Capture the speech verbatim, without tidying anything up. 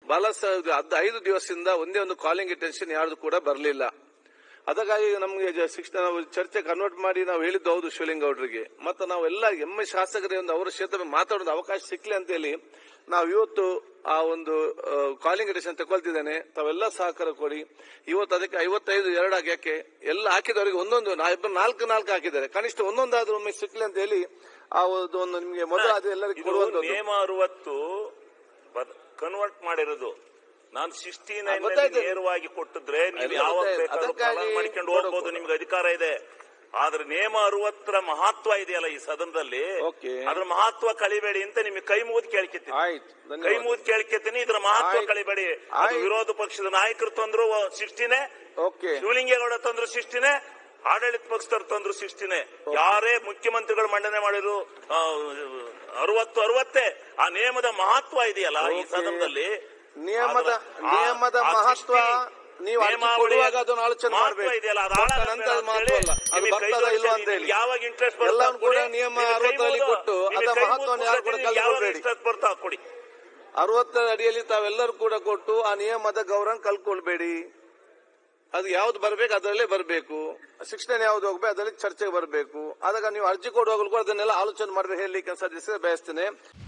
ಬಹಳ ಹದ್ ಐದು ದಿವಸದಿಂದ ಒಂದೇ ಒಂದು ಕಾಲಿಂಗ್ ಅಟೆನ್ಷನ್ ಯಾರ್ದು ಕೂಡ ಬರಲಿಲ್ಲ. ಅದಕ್ಕಾಗಿ ನಮಗೆ ಶಿಕ್ಷಣ ಚರ್ಚೆ ಕನ್ವರ್ಟ್ ಮಾಡಿ ನಾವು ಹೇಳಿದ್ದು ಹೌದು ಶಿವಲಿಂಗ ಗೌಡರಿಗೆ. ಮತ್ತೆ ನಾವೆಲ್ಲ ಎಮ್ಮೆ ಶಾಸಕರೇ ಒಂದು ಅವರ ಕ್ಷೇತ್ರ ಮಾತಾಡೋದು ಅವಕಾಶ ಸಿಕ್ಲಿ ಅಂತ ಹೇಳಿ ನಾವು ಇವತ್ತು ಆ ಒಂದು ಕಾಲಿಂಗ್ ಅಟೆನ್ಷನ್ ತಗೊಳ್ತಿದ್ದೇನೆ. ತಾವೆಲ್ಲ ಸಹಕಾರ ಕೊಡಿ. ಇವತ್ತು ಅದಕ್ಕೆ ಐವತ್ತೈದು ಎರಡು ಆಗ್ಯಾಕೆ ಎಲ್ಲ ಹಾಕಿದವರಿಗೆ ಒಂದೊಂದು ನಾಲ್ಕು ನಾಲ್ಕು ಹಾಕಿದ್ದಾರೆ. ಕನಿಷ್ಠ ಒಂದೊಂದಾದ್ರೂ ಒಮ್ಮೆ ಸಿಕ್ಲಿ ಅಂತ ಹೇಳಿ ಆ ಒಂದು ನಿಮಗೆ ಮೊದಲು ಅದು ಎಲ್ಲರಿಗೂ ಕೊಡುವಂತ ನಿಯಮ ಅರವತ್ತು ಕನ್ವರ್ಟ್ ಮಾಡಿರೋದು. ನಾನು ಸಿಕ್ಸ್ಟಿ ನೈನ್ ನೇರವಾಗಿ ಕೊಟ್ಟಿದ್ರೆ ನೀವು ಯಾವಾಗ ಬೇಕಾದ್ರೂ ಪಾಲನೆ ಮಾಡ್ಕೊಂಡು ಹೋಗ್ಬೋದು, ನಿಮ್ಗೆ ಅಧಿಕಾರ ಇದೆ. ಆದ್ರೆ ನಿಯಮ ಅರವತ್ತರ ಮಹತ್ವ ಇದೆಯಲ್ಲ ಈ ಸದನದಲ್ಲಿ, ಅದ್ರ ಮಹತ್ವ ಕಳಿಬೇಡಿ ಅಂತ ನಿಮಗೆ ಕೈ ಮುಗಿದು ಕೇಳ್ಕೊತೀನಿ. ಕೈ ಮುಗಿದು ಕೇಳ್ಕೊತೀನಿ, ಇದ್ರ ಮಹತ್ವ ಕಳಿಬೇಡಿ. ವಿರೋಧ ಪಕ್ಷದ ನಾಯಕರು ತಂದ್ರು ಸಿಕ್ಸ್ಟಿನೇ, ಶಿವಲಿಂಗೇಗೌಡ ತಂದ್ರು ಸಿಕ್ಸ್ಟಿನೇ, ಆಡಳಿತ ಪಕ್ಷದವ್ರು ತಂದ್ರು ಸಿಕ್ಸ್ಟಿನೇ. ಯಾರೇ ಮುಖ್ಯಮಂತ್ರಿಗಳು ಮಂಡನೆ ಮಾಡಿದ್ರು ಅರವತ್ತು ಅರವತ್ತೇ. ಆ ನಿಯಮದ ಮಹತ್ವ ಇದೆಯಲ್ಲ ಈ ಸದನದಲ್ಲಿ, ನಿಯಮದ ನಿಯಮದ ಮಹತ್ವ ನೀವು ಕೊಡುವಾಗ ಅದನ್ನು ಆಲೋಚನೆ ಮಾಡಬೇಕು. ಯಾವಾಗ ಇಂಟ್ರೆಸ್ಟ್ ಎಲ್ಲವೂ ಕೂಡ ನಿಯಮ ಅರವತ್ತರಲ್ಲಿ ಕೊಟ್ಟು ಅದರ ಮಹತ್ವವನ್ನು ಯಾರು ಕೂಡ ಕಲ್ಕೊಳ್ಬೇಡಿ. ಕೊಡಿ ಅರವತ್ತರ ಅಡಿಯಲ್ಲಿ ತಾವೆಲ್ಲರೂ ಕೂಡ ಕೊಟ್ಟು ಆ ನಿಯಮದ ಗೌರವ ಕಲ್ಕೊಳ್ಬೇಡಿ. ಅದು ಯಾವ್ದು ಬರ್ಬೇಕು ಅದರಲ್ಲೇ ಬರಬೇಕು. ಶಿಕ್ಷಣ ಯಾವ್ದು ಹೋಗ್ಬೇಕು ಅದರಲ್ಲಿ ಚರ್ಚೆಗೆ ಬರಬೇಕು. ಆದಾಗ ನೀವು ಅರ್ಜಿ ಕೊಡುವಾಗಲೂ ಕೂಡ ಅದನ್ನೆಲ್ಲ ಆಲೋಚನೆ ಮಾಡಬೇಕು ಹೇಳಲಿಕ್ಕೆ ಸದಸ್ಯರು ಬಯಸ್ತೇನೆ.